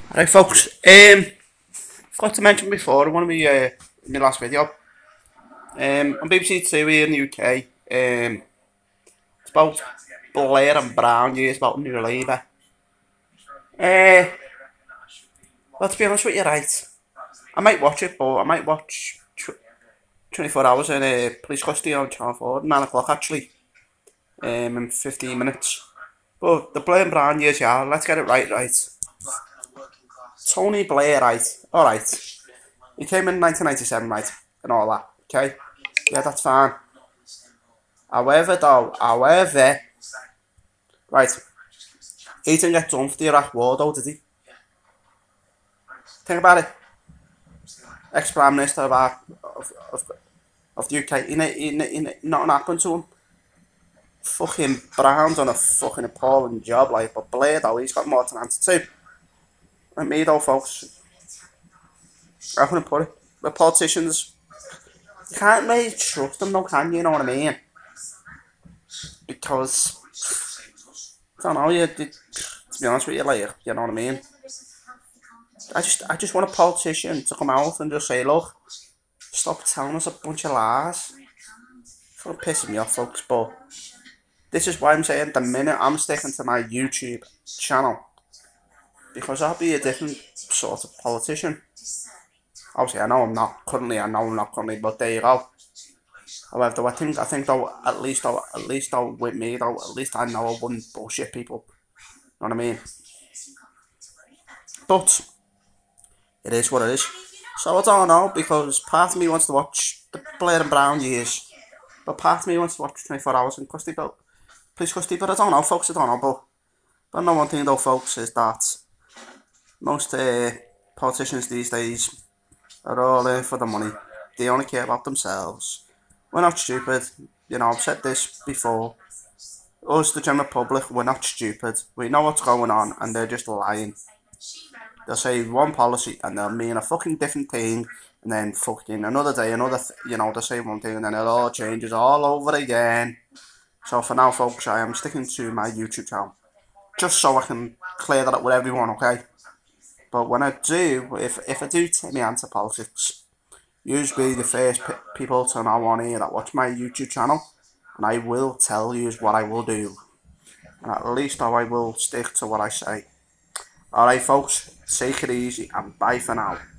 Alright folks, forgot to mention before in one of my last video, on BBC Two here in the UK, it's about Blair and Brown years about New Labour. Well, to be honest with you, right, I might watch it, but I might watch 24 hours in police custody on Channel 4, 9 o'clock actually, in 15 minutes. But the Blair and Brown years, yeah, let's get it right. Tony Blair, right, alright. He came in 1997, right, and all that, okay? Yeah, that's fine. However, right, he didn't get done for the Iraq War, though, did he? Think about it. Ex-Prime Minister of the UK, nothing happened to him. Fucking Brown's on a fucking appalling job, like, but Blair, though, he's got more to answer to. Like me, though, folks. I couldn't put it. The politicians, you can't really trust them, though, can you? You know what I mean? Because, I don't know, to be honest with you, like, you know what I mean? I just want a politician to come out and just say, look, stop telling us a bunch of lies. It's fucking pissing me off, folks, but this is why I'm saying the minute I'm sticking to my YouTube channel, because I'll be a different sort of politician. Obviously, I know I'm not currently, but there you go. However, I think though, at least though, with me though, at least I know I wouldn't bullshit people. You know what I mean? But it is what it is. So I don't know, because part of me wants to watch the Blair and Brown years, but part of me wants to watch 24 hours in custody, but police custody. But I don't know, folks. I don't know. But I know one thing though, folks, is that most politicians these days are all in for the money. They only care about themselves. We're not stupid. You know, I've said this before. Us, the general public, we're not stupid. We know what's going on, and they're just lying. They'll say one policy, and they'll mean a fucking different thing, and then fucking another day, they'll say one thing, and then it all changes all over again. So for now, folks, I am sticking to my YouTube channel, just so I can clear that up with everyone, okay? But when I do, if I do take my hand to politics, you'll be the first people to know on here that watch my YouTube channel, and I will tell you what I will do. And at least I will stick to what I say. Alright folks, take it easy and bye for now.